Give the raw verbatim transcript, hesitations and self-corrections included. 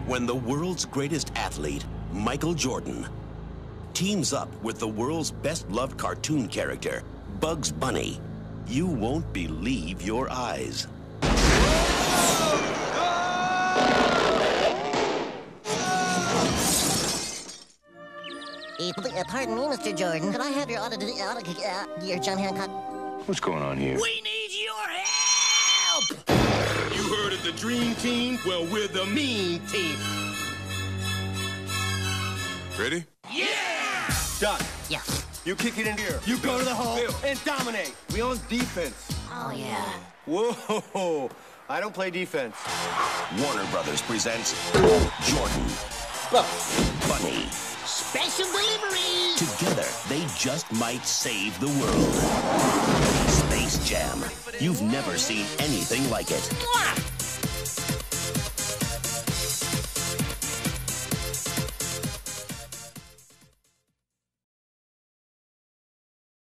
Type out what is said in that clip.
when the world's greatest athlete, Michael Jordan, teams up with the world's best-loved cartoon character, Bugs Bunny, you won't believe your eyes. Uh, pardon me, Mister Jordan. Could I have your auto, auto uh, your John Hancock? What's going on here? We need your help! You heard of the Dream Team? Well, we're the Mean Team. Ready? Yeah! Doc. Yeah. You kick it in here. You go to the hole and dominate. We on defense. Oh, yeah. Whoa! I don't play defense. Warner Brothers presents Jordan, Bugs Bunny. Special delivery! Together, they just might save the world. Space Jam. You've never seen anything like it. Mwah!